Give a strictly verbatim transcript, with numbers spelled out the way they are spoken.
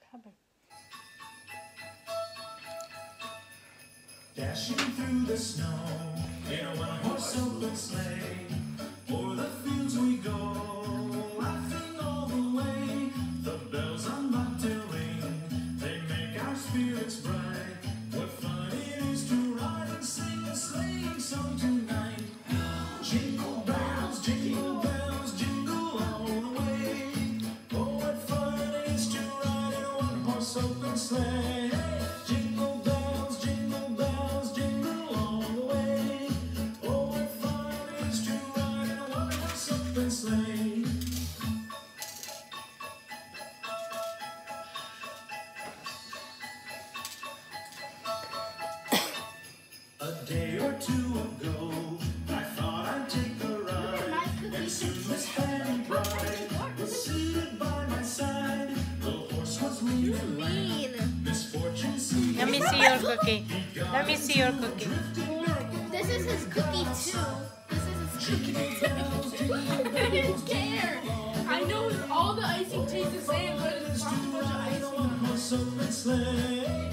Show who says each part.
Speaker 1: cover.
Speaker 2: Dashing through the snow in a one-horse open sleigh, o'er the fields we go, laughing all the way. The bells on bobtail ring, they make our spirits bright. What fun it is to ride and sing a sleighing song tonight. Jingle bells, jingle bells, jingle all the way. Oh, what fun it is to ride in a one-horse open sleigh. Jingle bells, jingle bells, jingle all the way. Oh, what fun it is to ride in a one-horse open sleigh. A day or two ago, I thought I'd take a ride, and soon Miss Fanny Bright was seated by my side. The horse was lean and lame, misfortune seemed.
Speaker 1: Let me see your cookie. Let me see your cookie.
Speaker 3: This is his cookie too. This is his cookie too. I didn't care. I know all the icing tastes the same, but it's not a bunch of icing.
Speaker 2: One horse open sleigh.